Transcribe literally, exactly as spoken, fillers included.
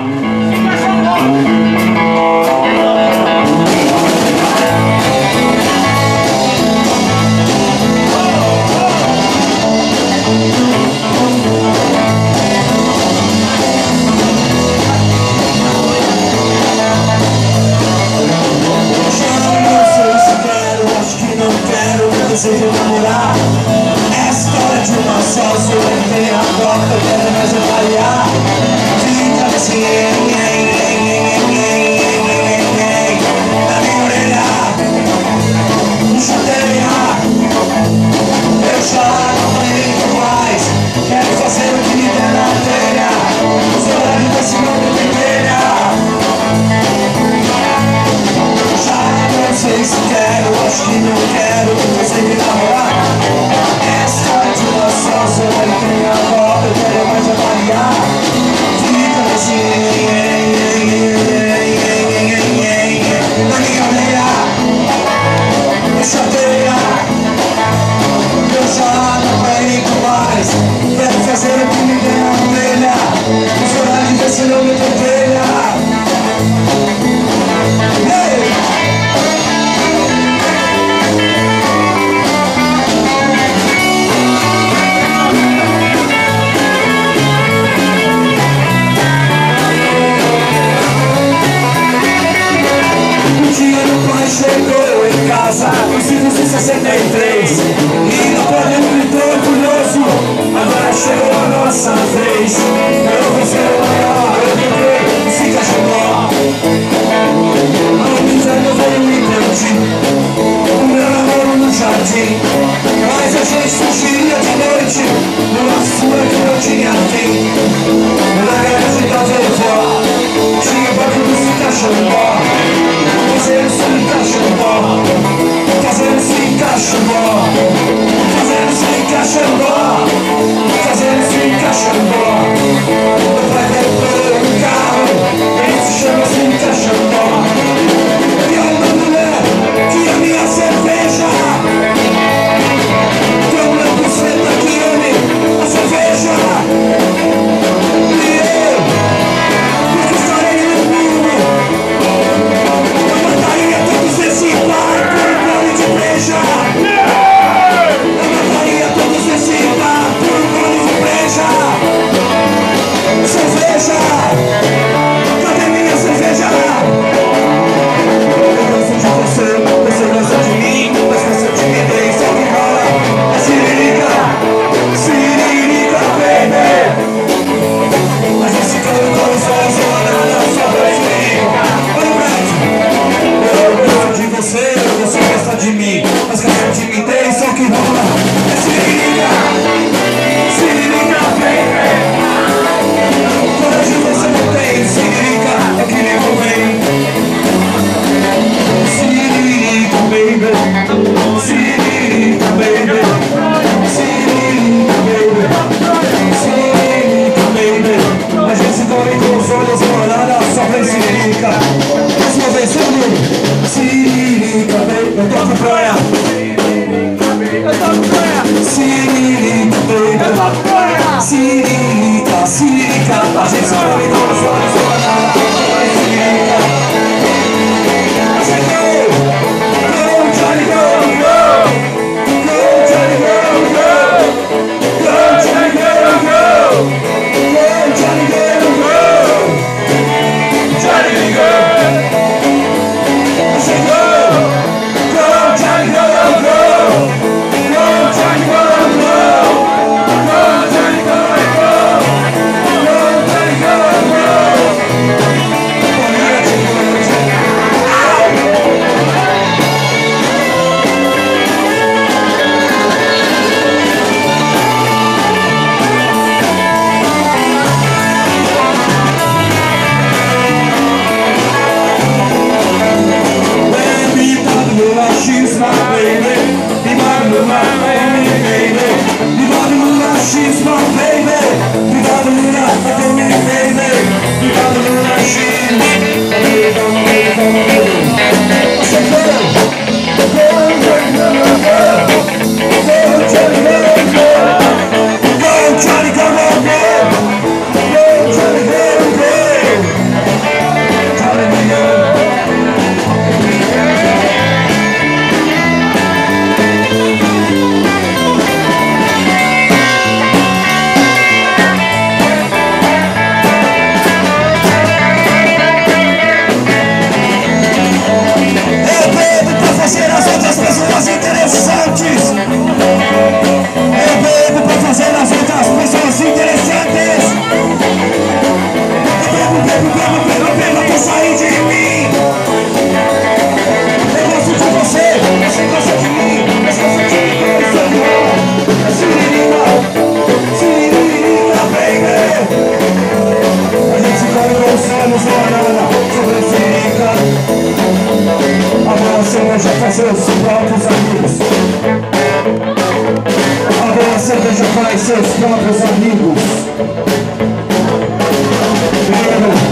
Desejo namorar. É a história de uma sócia. Eu tenho a porta, eu quero mais avaliar. Fica assim, ei, ei, ei, ei, ei, ei, ei, na minha orelha, me chateia. Eu já não ligo mais. Quero fazer o que me der na telha. Os horários desse mundo me telha. Já não sei se quero, acho que não quero. Consegui namorar. Esta de uma sócia, eu tenho a volta, eu quero mais avaliar. Fica nesse ei, ei, ei, ei, ei, ei, ei, na minha orelha, me chateia. Eu já não aguento mais. Quero fazer o que me der na orelha. Os horários desse não me telha. Chegou em casa, mil e sessenta e três, e no planeta gritou orgulhoso. Agora chegou a nossa vez. Eu vou ser o maior, eu tentei, se cachorró. Ao inferno veio me perdi, o meu namoro no jardim. Mas a gente fugia de noite, numa sua que não tinha fim. Na garagem da vovó, tinha o barco do cachorró. Fazendo-se em cachorró, fazendo-se em cachorró, fazendo-se em cachorró, fazendo-se em cachorró. Meu pai comprou um carro, ele se chama assim cachorró. E é uma mulher que a minha cerveja, tem uma buceta que ame a cerveja. E eu, porque estarei no mundo, esse bar por um gole de breja. Eu mataria todos esse bar por um gole de breja. Cerveja, cadê minha cerveja? Eu gosto de você, você gosta de mim, mas você timidez só que rola é siririca, siririca, baby. Mas esse cara com os olhos olhando só pra explicar. Olha o Brad, eu gosto de você, você gosta de mim, mas que essa timidez só que rola é siririca, siririca, baby. Coragem você não tem, siririca é que nem convém. Siririca, baby, siririca, baby, siririca, baby, siririca, baby. A gente se come com os olhos molhados só pra siririca. Próxima vez, segundo. Siririca, baby, eu toco praia. Eu toco praia. Siririca, baby, eu toco praia. Siririca, siririca, a gente se come com os olhos molhados só pra siririca. A gente go, go, Johnny, go, go, go, Johnny, go, go, go, Johnny, go, go, go, Johnny, go, go, Johnny, go. Go, cerveja faz seus próprios amigos. Primeiro